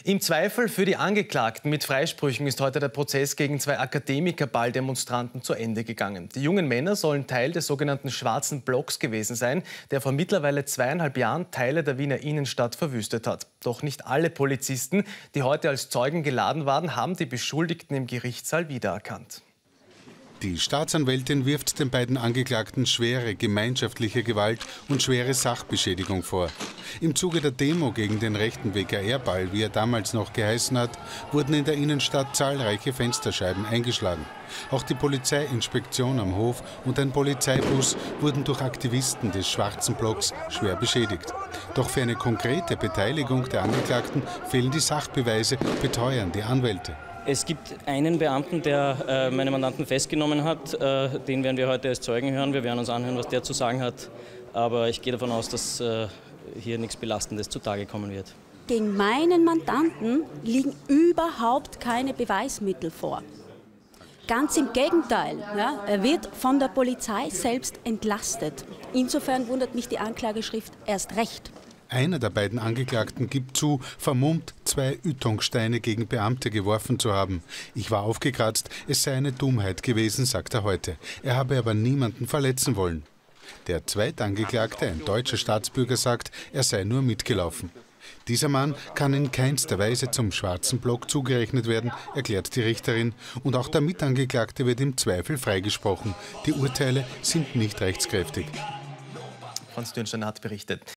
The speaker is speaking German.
Im Zweifel für die Angeklagten mit Freisprüchen ist heute der Prozess gegen zwei Akademikerball-Demonstranten zu Ende gegangen. Die jungen Männer sollen Teil des sogenannten Schwarzen Blocks gewesen sein, der vor mittlerweile 2,5 Jahren Teile der Wiener Innenstadt verwüstet hat. Doch nicht alle Polizisten, die heute als Zeugen geladen waren, haben die Beschuldigten im Gerichtssaal wiedererkannt. Die Staatsanwältin wirft den beiden Angeklagten schwere gemeinschaftliche Gewalt und schwere Sachbeschädigung vor. Im Zuge der Demo gegen den rechten WKR-Ball, wie er damals noch geheißen hat, wurden in der Innenstadt zahlreiche Fensterscheiben eingeschlagen. Auch die Polizeiinspektion am Hof und ein Polizeibus wurden durch Aktivisten des Schwarzen Blocks schwer beschädigt. Doch für eine konkrete Beteiligung der Angeklagten fehlen die Sachbeweise, beteuern die Anwälte. Es gibt einen Beamten, der meine Mandanten festgenommen hat. Den werden wir heute als Zeugen hören. Wir werden uns anhören, was der zu sagen hat. Aber ich gehe davon aus, dass hier nichts Belastendes zutage kommen wird. Gegen meinen Mandanten liegen überhaupt keine Beweismittel vor. Ganz im Gegenteil, ja, er wird von der Polizei selbst entlastet. Insofern wundert mich die Anklageschrift erst recht. Einer der beiden Angeklagten gibt zu, vermummt 2 Ytongsteine gegen Beamte geworfen zu haben. Ich war aufgekratzt, es sei eine Dummheit gewesen, sagt er heute. Er habe aber niemanden verletzen wollen. Der Zweitangeklagte, ein deutscher Staatsbürger, sagt, er sei nur mitgelaufen. Dieser Mann kann in keinster Weise zum Schwarzen Block zugerechnet werden, erklärt die Richterin. Und auch der Mitangeklagte wird im Zweifel freigesprochen. Die Urteile sind nicht rechtskräftig. Franz Dürnsteiner hat berichtet.